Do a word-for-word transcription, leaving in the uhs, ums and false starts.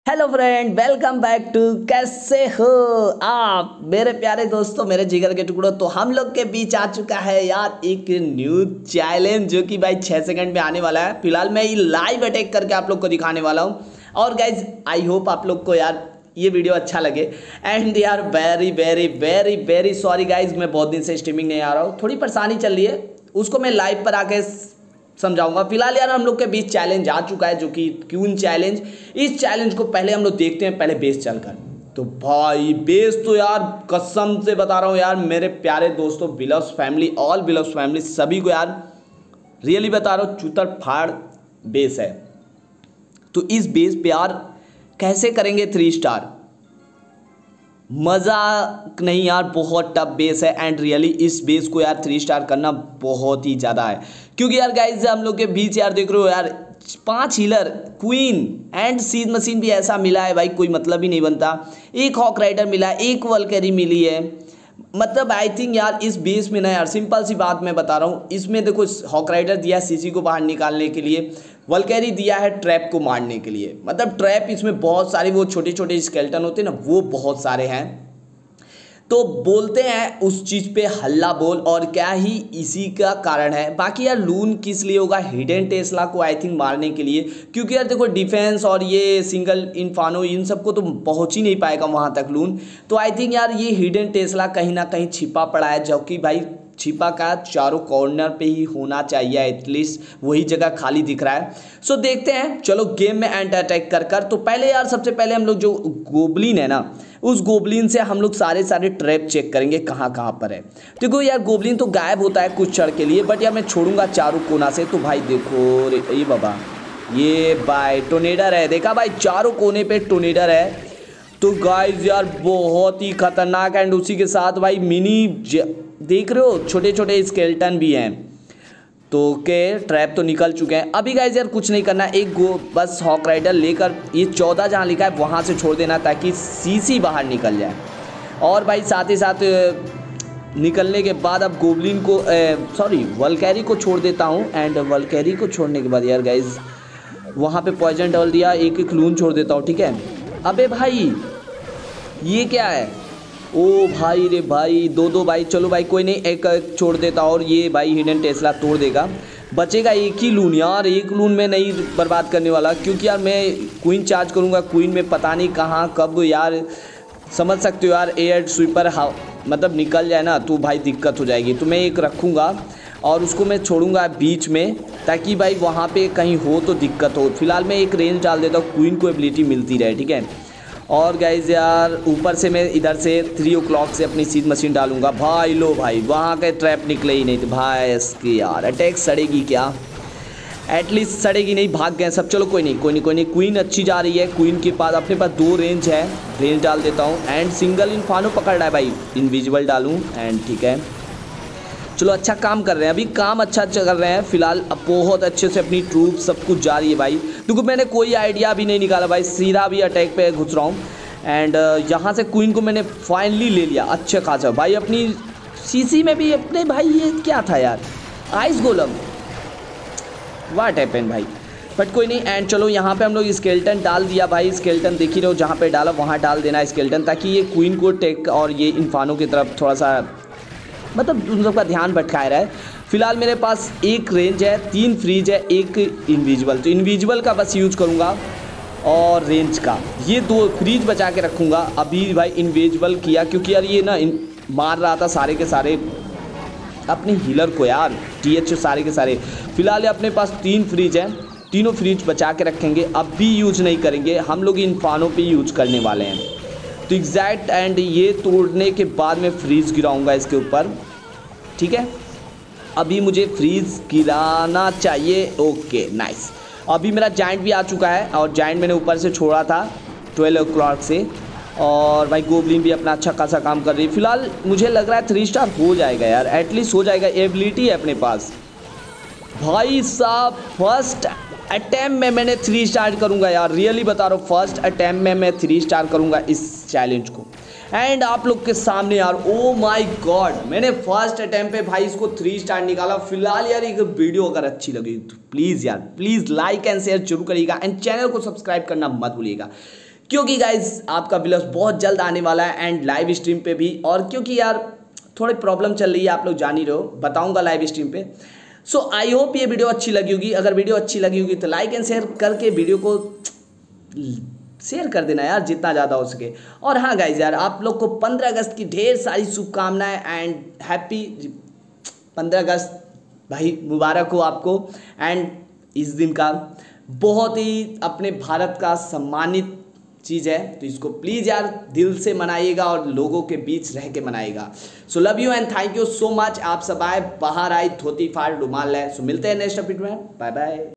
Hello friend, welcome back to कैसे हो आप मेरे प्यारे दोस्तों, मेरे जिगर के टुकड़ों। तो हम लोग के बीच आ चुका है यार एक न्यू चैलेंज जो कि भाई छः सेकंड में आने वाला है। फिलहाल मैं ये लाइव अटैक करके आप लोग को दिखाने वाला हूँ। और गाइज आई होप आप लोग को यार ये वीडियो अच्छा लगे। एंड यार very very very very sorry guys, मैं बहुत दिन से स्ट्रीमिंग नहीं आ रहा हूँ, थोड़ी परेशानी चल रही है, उसको मैं लाइव पर आके समझाऊंगा। फिलहाल यार हम लोग के बीच चैलेंज आ चुका है जो कि क्यून चैलेंज। इस चैलेंज को पहले हम लोग देखते हैं, पहले बेस चलकर। तो भाई बेस तो यार कसम से बता रहा हूँ यार मेरे प्यारे दोस्तों, बिलव्स फैमिली, ऑल बिलव्स फैमिली, सभी को यार रियली बता रहा हूँ चूतर फाड़ बेस है। तो इस बेस पे यार कैसे करेंगे थ्री स्टार, मज़ा नहीं यार, बहुत टफ बेस है। एंड रियली इस बेस को यार थ्री स्टार करना बहुत ही ज़्यादा है, क्योंकि यार गाइज हम लोग के बीच यार देख रहे हो यार पांच healer, queen and siege machine भी ऐसा मिला है भाई, कोई मतलब ही नहीं बनता। एक हॉक राइडर मिला है, एक वल्कैरी मिली है। मतलब आई थिंक यार इस बेस में ना यार सिंपल सी बात मैं बता रहा हूँ, इसमें देखो हॉक राइडर दिया है सीसी को बाहर निकालने के लिए, वल्कैरी दिया है ट्रैप को मारने के लिए। मतलब ट्रैप इसमें बहुत सारे वो छोटे छोटे स्केल्टन होते हैं ना, वो बहुत सारे हैं। तो बोलते हैं उस चीज़ पे हल्ला बोल, और क्या ही इसी का कारण है। बाकी यार लून किस लिए होगा, हिडन टेस्ला को आई थिंक मारने के लिए, क्योंकि यार देखो डिफेंस और ये सिंगल इन्फानो इन सबको तो पहुंच ही नहीं पाएगा वहां तक लून। तो आई थिंक यार ये हिडन टेस्ला कहीं ना कहीं छिपा पड़ा है, जो कि भाई छिपा का चारों कॉर्नर पे ही होना चाहिए, एटलीस्ट वही जगह खाली दिख रहा है। सो देखते हैं, चलो गेम में एंड अटैक कर कर। तो पहले यार सबसे पहले हम लोग जो गोबलिन है ना, उस गोबलिन से हम लोग सारे सारे ट्रैप चेक करेंगे कहाँ कहाँ पर है। देखो यार गोबलिन तो गायब होता है कुछ क्षण के लिए, बट यार मैं छोड़ूंगा चारों कोना से। तो भाई देखो रे ये बाबा, ये भाई टोर्नेडर है, देखा भाई चारों कोने पे टोर्नेडर है। तो गाइज यार बहुत ही खतरनाक। एंड उसी के साथ भाई मिनी देख रहे हो छोटे छोटे स्केल्टन भी हैं। तो के ट्रैप तो निकल चुके हैं। अभी गाइज यार कुछ नहीं करना, एक गो बस हॉक राइडर लेकर ये चौदह जहाँ लिखा है वहाँ से छोड़ देना, ताकि सीसी बाहर निकल जाए। और भाई साथ ही साथ निकलने के बाद अब गोबलिन को सॉरी वल्कैरी को छोड़ देता हूँ। एंड वल्कैरी को छोड़ने के बाद यार गाइज वहाँ पे पॉइजन डाल दिया, एक एक लून छोड़ देता हूँ, ठीक है। अबे भाई ये क्या है, ओ भाई रे भाई, दो दो भाई, चलो भाई कोई नहीं, एक छोड़ देता और ये भाई हिडन टेस्ला तोड़ देगा। बचेगा एक ही लून यार, एक लून में नहीं बर्बाद करने वाला, क्योंकि यार मैं क्वीन चार्ज करूँगा, क्वीन में पता नहीं कहाँ कब यार समझ सकते हो यार एयर स्वीपर हा मतलब निकल जाए ना तो भाई दिक्कत हो जाएगी। तो मैं एक रखूँगा और उसको मैं छोड़ूंगा बीच में, ताकि भाई वहाँ पे कहीं हो तो दिक्कत हो। फिलहाल मैं एक रेंज डाल देता हूँ, क्वीन को एबिलिटी मिलती रहे, ठीक है। और गाइज यार ऊपर से मैं इधर से थ्री ओ क्लॉक से अपनी सीज मशीन डालूंगा। भाई लो भाई वहाँ के ट्रैप निकले ही नहीं थे भाई, इसकी यार अटैक सड़ेगी क्या, एटलीस्ट सड़ेगी नहीं, भाग गए सब। चलो कोई नहीं कोई नहीं कोई नहीं, क्वीन अच्छी जा रही है, क्वीन के पास अपने पास दो रेंज है, रेंज डाल देता हूँ। एंड सिंगल इन्फानो पकड़ रहा है भाई, इनविजिबल डालूँ एंड ठीक है। चलो अच्छा काम कर रहे हैं, अभी काम अच्छा कर रहे हैं। फिलहाल अब बहुत अच्छे से अपनी ट्रूप सब कुछ जा रही है भाई। क्योंकि मैंने कोई आइडिया भी नहीं निकाला भाई, सीधा भी अटैक पे घुस रहा हूँ। एंड यहाँ से क्वीन को मैंने फाइनली ले लिया, अच्छा खासा भाई। अपनी सीसी में भी अपने भाई ये क्या था यार, आइस गोलम, व्हाट हैपेंड भाई, बट कोई नहीं। एंड चलो यहाँ पे हम लोग स्केल्टन डाल दिया भाई, स्केल्टन देख ही रहो, जहाँ पे डाला वहाँ डाल देना स्केल्टन, ताकि ये क्वीन को टेक और ये इन्फानो की तरफ थोड़ा सा मतलब उन सबका ध्यान भटकाए रहा है। फिलहाल मेरे पास एक रेंज है, तीन फ्रीज है, एक इनविजिबल। तो इनविजिबल का बस यूज करूँगा और रेंज का ये दो फ्रीज बचा के रखूँगा। अभी भाई इनविजिबल किया क्योंकि यार ये ना मार रहा था सारे के सारे अपने हीलर को यार, टी एच सारे के सारे। फिलहाल अपने पास तीन फ्रीज हैं, तीनों फ्रीज बचा के रखेंगे, अब भी यूज नहीं करेंगे हम लोग, इन्फानो पे यूज करने वाले हैं। तो एग्जैक्ट एंड ये तोड़ने के बाद मैं फ्रीज गिराऊंगा इसके ऊपर, ठीक है। अभी मुझे फ्रीज गिराना चाहिए, ओके नाइस। अभी मेरा जाइंट भी आ चुका है, और जाइंट मैंने ऊपर से छोड़ा था ट्वेल्व ओ क्लॉक से। और भाई गोबलिन भी अपना अच्छा खासा काम कर रही है। फिलहाल मुझे लग रहा है थ्री स्टार हो जाएगा यार, एटलीस्ट हो जाएगा, एबिलिटी है अपने पास भाई साहब। फर्स्ट अटैम्प्ट में मैंने थ्री स्टार करूंगा यार, रियली बता रहा हूँ, फर्स्ट अटैम्प्ट में मैं थ्री स्टार करूंगा इस चैलेंज को। एंड आप लोग के सामने यार ओ माय गॉड, मैंने फर्स्ट अटैम्प्ट पे भाई इसको थ्री स्टार निकाला। फिलहाल यार एक वीडियो अगर अच्छी लगी तो प्लीज़ यार प्लीज़ लाइक एंड शेयर जरूर करिएगा, एंड चैनल को सब्सक्राइब करना मत भूलिएगा। क्योंकि गाइज आपका व्लॉग बहुत जल्द आने वाला है एंड लाइव स्ट्रीम पे भी। और क्योंकि यार थोड़ी प्रॉब्लम चल रही है, आप लोग जान ही रहे हो, बताऊंगा लाइव स्ट्रीम पे। सो आई होप ये वीडियो अच्छी लगी होगी। अगर वीडियो अच्छी लगी होगी तो लाइक एंड शेयर करके वीडियो को शेयर कर देना यार, जितना ज़्यादा हो सके। और हाँ गाइज यार, आप लोग को पंद्रह अगस्त की ढेर सारी शुभकामनाएं एंड हैप्पी पंद्रह अगस्त भाई, मुबारक हो आपको। एंड इस दिन का बहुत ही अपने भारत का सम्मानित चीज़ है, तो इसको प्लीज़ यार दिल से मनाइएगा और लोगों के बीच रह के मनाइएगा। So love you and thank you so much. आप सब आए, बाहर आए, धोती फाड़ रुमाल है। सो मिलते हैं नेक्स्ट अपडेट में, बाय बाय।